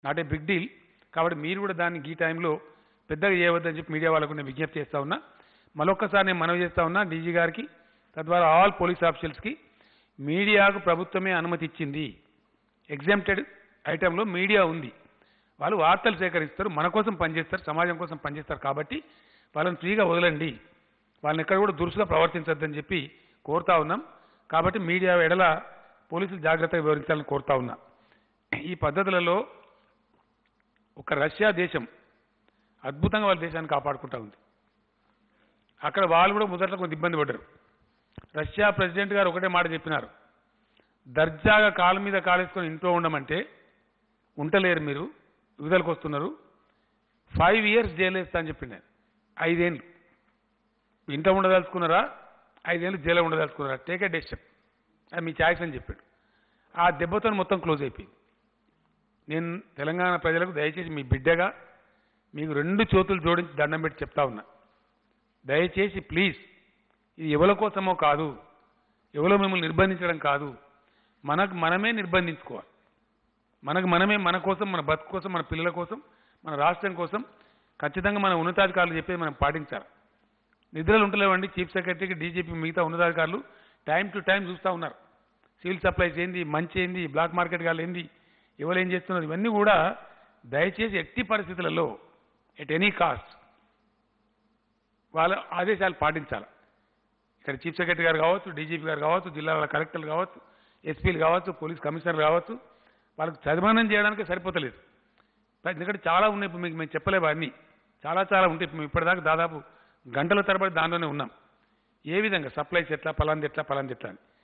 Not a big deal. కాబట్టి మీరు కూడా దాన్ని ఈ టైంలో పెద్దగా చేయవద్దని చెప్పి మీడియా వాళ్ళకు నేను విజ్ఞప్తి చేస్తా ఉన్నా. మరొక్కసారి నేను మనవి చేస్తా ఉన్నా డీజీ గారికి, తద్వారా ఆల్ పోలీస్ ఆఫీషియల్స్కి, మీడియాకు ప్రభుత్వమే అనుమతి ఇచ్చింది. ఎగ్జామ్టెడ్ ఐటెంలో మీడియా ఉంది. వాళ్ళు వార్తలు సేకరిస్తారు, మన కోసం పనిచేస్తారు, సమాజం కోసం పనిచేస్తారు. కాబట్టి వాళ్ళని ఫ్రీగా వదలండి, వాళ్ళని ఎక్కడ కూడా దురుసుగా ప్రవర్తించొద్దని చెప్పి కోరుతా ఉన్నాం. కాబట్టి మీడియా ఎడల పోలీసులు జాగ్రత్తగా వివరించాలని కోరుతా ఉన్నా. ఈ పద్ధతులలో ఒక రష్యా దేశం అద్భుతంగా వాళ్ళ దేశాన్ని కాపాడుకుంటా ఉంది. అక్కడ వాళ్ళు కూడా మొదట్లో కొంత ఇబ్బంది పడ్డారు. రష్యా ప్రెసిడెంట్ గారు ఒకటే మాట చెప్పినారు, దర్జాగా కాలు మీద కాలేసుకొని ఇంట్లో ఉండమంటే ఉండలేరు, మీరు విడుదలకు వస్తున్నారు, 5 years జైలు వేస్తా అని చెప్పిండు. 5 ఏళ్ళు ఇంట్లో ఉండదలుచుకున్నారా, 5 ఏళ్ళు జైలు ఉండదలుచుకున్నారా, టేక్ ఏ డెసిషన్, అది మీ ఛాయిస్ అని చెప్పాడు. ఆ దెబ్బతో మొత్తం క్లోజ్ అయిపోయింది. నేను తెలంగాణ ప్రజలకు దయచేసి మీ బిడ్డగా మీకు 2 చేతులు జోడించి దండం పెట్టి చెప్తా ఉన్నా, దయచేసి ప్లీజ్, ఇది ఎవరి కోసమో కాదు, ఎవరో మిమ్మల్ని నిర్బంధించడం కాదు, మనకు మనమే నిర్బంధించుకోవాలి. మనకు మనమే, మన కోసం, మన బతుకు కోసం, మన పిల్లల కోసం, మన రాష్ట్రం కోసం ఖచ్చితంగా మన ఉన్నతాధికారులు చెప్పేది మనం పాటించాలి. నిద్రలు ఉంటలేవండి. చీఫ్ సెక్రటరీకి, డీజీపీ, మిగతా ఉన్నతాధికారులు టైం టు టైం చూస్తూ ఉన్నారు. సివిల్ సప్లైస్ ఏంది, మంచి ఏంది, బ్లాక్ మార్కెట్ గాళ్ళు ఏంది, ఎవరు ఏం చేస్తున్నారు, ఇవన్నీ కూడా దయచేసి ఎట్టి పరిస్థితులలో ఎట్ ఎనీ కాస్ట్ వాళ్ళ ఆదేశాలు పాటించాలి. ఇక్కడ చీఫ్ సెక్రటరీ గారు కావచ్చు, డీజీపీ గారు కావచ్చు, జిల్లాల కలెక్టర్లు కావచ్చు, ఎస్పీలు కావచ్చు, పోలీస్ కమిషనర్లు కావచ్చు, వాళ్ళకి చదిమానం చేయడానికి సరిపోతలేదు. ఎందుకంటే చాలా ఉన్నాయి. ఇప్పుడు మీకు మేము చెప్పలేవు అన్నీ, చాలా చాలా ఉంటాయి. మేము ఇప్పటిదాకా దాదాపు గంటల తరబడి దానిలోనే ఉన్నాం. ఏ విధంగా సప్లైస్ ఎట్లా, పలాంది ఎట్లా, పలాంది ఎట్లా అని.